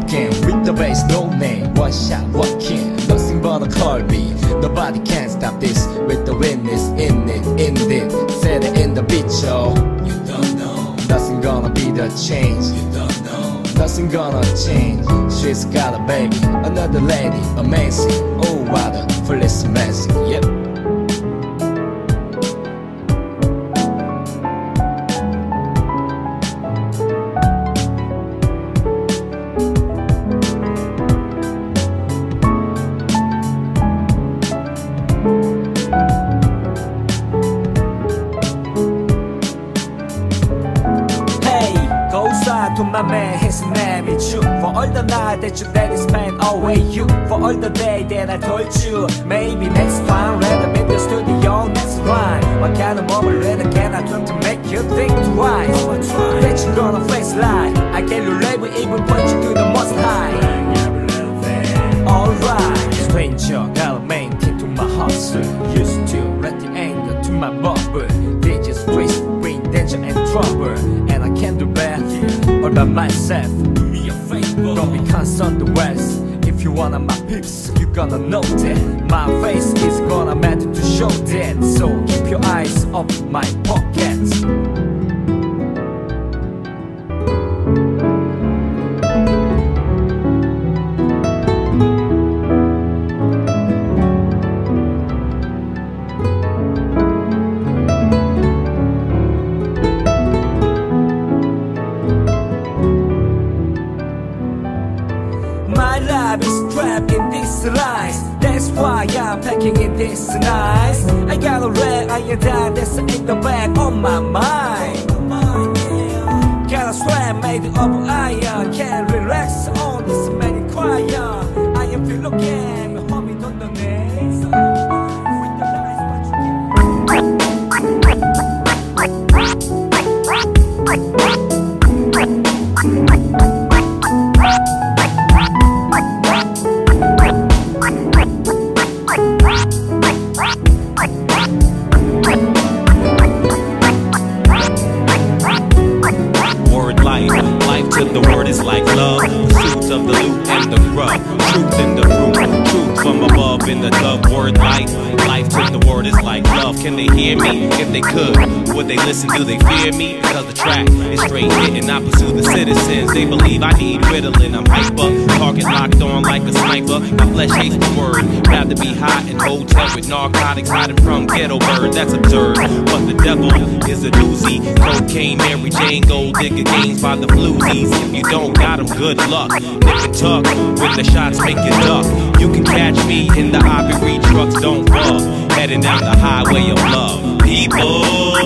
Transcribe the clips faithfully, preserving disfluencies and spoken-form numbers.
again with the bass, no name, one shot, one king. Nothing but a call beat. Nobody can stop this with the witness in it, in it. Said it in the beat, yo. You don't know. Nothing gonna be the change. You don't know. Nothing gonna change. She's got a baby, another lady, amazing. Oh, what a foolish amazing, yep. To my man, his name is you. For all the night that your daddy spent away you. For all the day that I told you. Maybe next time, let them in the studio next rhyme. What kind of moment later can I turn to make you think twice? That you gonna face lie. I can relate with even point you to the most high. Alright, stranger, got a main key to my hustle. Used to let the anger to my bubble. Digits, streets, bring danger and trouble. And I can't do bad all by myself. Do me a favor, don't be concerned the West. If you wanna my pics, you gonna know that my face is gonna matter to show that. So keep your eyes off my pockets. My life is trapped in these lines. That's why I'm packing in this nice. I got a red iodine that's in the back of my mind. Got a strap made of iron. Can't relax on this many choir. I am feel looking, homie, don't know names. With the lies, but the word is like love, pursuit of the loot and the grub. Truth in the root, truth from above in the dove. Word life, life to the word is like love. Can they hear me? If they could, would they listen? Do they fear me? Because the track is straight hitting. I pursue the citizens. They believe I need Ritalin. I'm hyper, target locked on like a sniper. My flesh hates the word. Rather be hot in hotel with narcotics, hiding from ghetto bird. That's absurd. But the devil is a doozy. Cocaine, Mary Jane, gold digger games by the floozies. If you don't got them, good luck. Nip and tuck when the shots make you duck. You can catch me in the Ivory trucks, don't bug. Heading down the highway of love. People,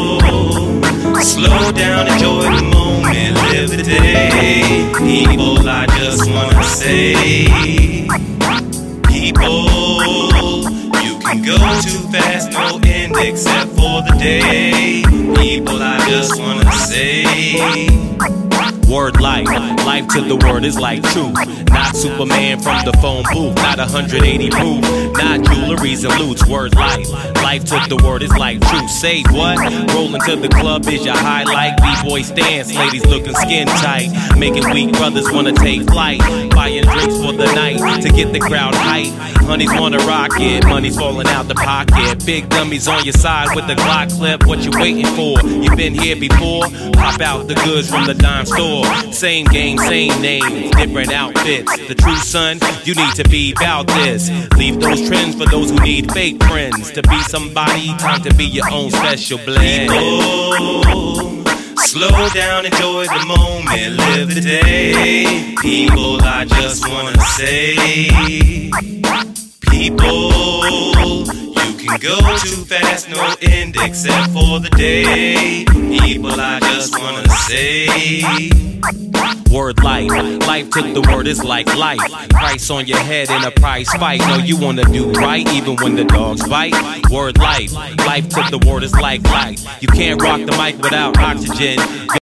slow down, enjoy the moment, live the day. People, I just wanna say, people, you can go too fast, no end except for the day. People, I just wanna say, word life, life to the word is like truth. Not Superman from the phone booth, not one hundred eighty proof, not jewelries and loots. Word life, life to the word is like truth. Say what? Rolling to the club is your highlight. B-boy stance, ladies looking skin tight, making weak brothers wanna take flight. Buying drinks for the night to get the crowd hype. Honeys wanna rock it, money's falling out the pocket. Big dummies on your side with the Glock clip. What you waiting for? You been here before? Pop out the goods from the dime store. Same game, same name, different outfits. The true son, you need to be about this. Leave those trends for those who need fake friends. To be somebody, time to be your own special blend. People, slow down, enjoy the moment, live the day. People, I just wanna say, people, you can go too fast, no end except for the day. People, I just wanna say, word life, life to the word is like life. Price on your head in a prize fight. No, you wanna do right even when the dogs bite. Word life, life to the word is like life. You can't rock the mic without oxygen.